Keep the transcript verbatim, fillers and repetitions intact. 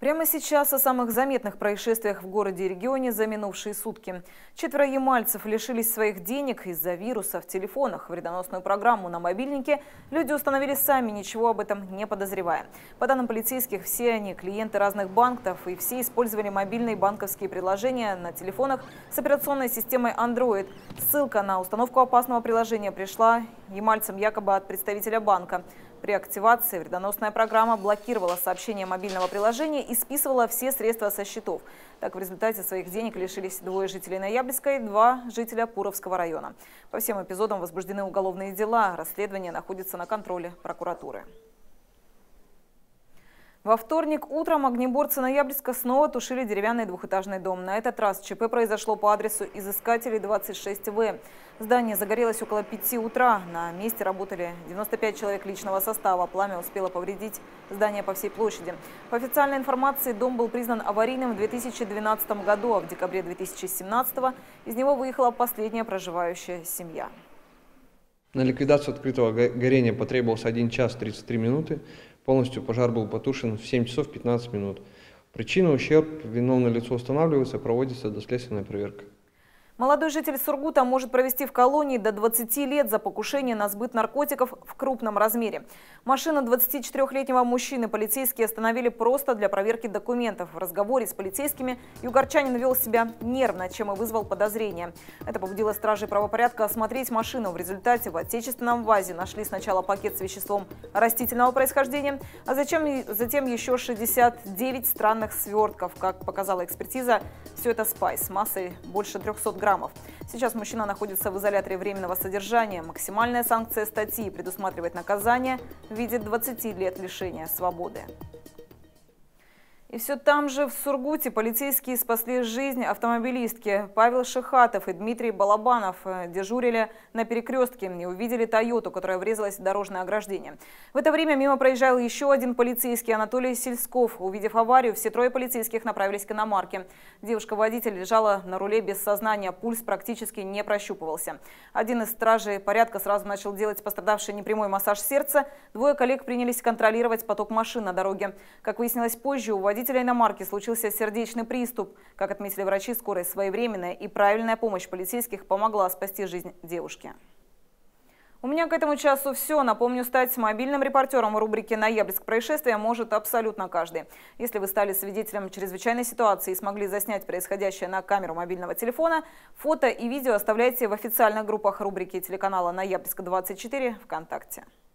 Прямо сейчас о самых заметных происшествиях в городе и регионе за минувшие сутки. Четверо ямальцев лишились своих денег из-за вируса в телефонах. Вредоносную программу на мобильнике люди установили сами, ничего об этом не подозревая. По данным полицейских, все они клиенты разных банков, и все использовали мобильные банковские приложения на телефонах с операционной системой Android. Ссылка на установку опасного приложения пришла ямальцам якобы от представителя банка. При активации вредоносная программа блокировала сообщения мобильного приложения и списывала все средства со счетов. Так, в результате своих денег лишились двое жителей Ноябрьска и два жителя Пуровского района. По всем эпизодам возбуждены уголовные дела. Расследование находится на контроле прокуратуры. Во вторник утром огнеборцы Ноябрьска снова тушили деревянный двухэтажный дом. На этот раз ЧП произошло по адресу Изыскателей, двадцать шесть В. Здание загорелось около пяти утра. На месте работали девяносто пять человек личного состава. Пламя успело повредить здание по всей площади. По официальной информации, дом был признан аварийным в две тысячи двенадцатом году, а в декабре две тысячи семнадцатого из него выехала последняя проживающая семья. На ликвидацию открытого горения потребовался один час тридцать три минуты. Полностью пожар был потушен в семь часов пятнадцать минут. Причина, ущерб, виновное лицо устанавливается, проводится доследственная проверка. Молодой житель Сургута может провести в колонии до двадцати лет за покушение на сбыт наркотиков в крупном размере. Машину двадцатичетырёхлетнего мужчины полицейские остановили просто для проверки документов. В разговоре с полицейскими югорчанин вел себя нервно, чем и вызвал подозрения. Это побудило стражей правопорядка осмотреть машину. В результате в отечественном ВАЗе нашли сначала пакет с веществом растительного происхождения, а затем, затем еще шестьдесят девять странных свертков. Как показала экспертиза, все это спайс с массой больше трёхсот граммов. Сейчас мужчина находится в изоляторе временного содержания. Максимальная санкция статьи предусматривает наказание в виде двадцати лет лишения свободы. И все там же, в Сургуте, полицейские спасли жизнь автомобилистки. Павел Шихатов и Дмитрий Балабанов дежурили на перекрестке и увидели «Тойоту», которая врезалась в дорожное ограждение. В это время мимо проезжал еще один полицейский, Анатолий Сельсков. Увидев аварию, все трое полицейских направились к иномарке. Девушка-водитель лежала на руле без сознания, пульс практически не прощупывался. Один из стражей порядка сразу начал делать пострадавшей непрямой массаж сердца. Двое коллег принялись контролировать поток машин на дороге. Как выяснилось позже, у водителя Водителя иномарки случился сердечный приступ. Как отметили врачи, скорая своевременная и правильная помощь полицейских помогла спасти жизнь девушки. У меня к этому часу все. Напомню, стать мобильным репортером в рубрике «Ноябрьск. Происшествия» может абсолютно каждый. Если вы стали свидетелем чрезвычайной ситуации и смогли заснять происходящее на камеру мобильного телефона, фото и видео оставляйте в официальных группах рубрики телеканала «Ноябрьск двадцать четыре» ВКонтакте.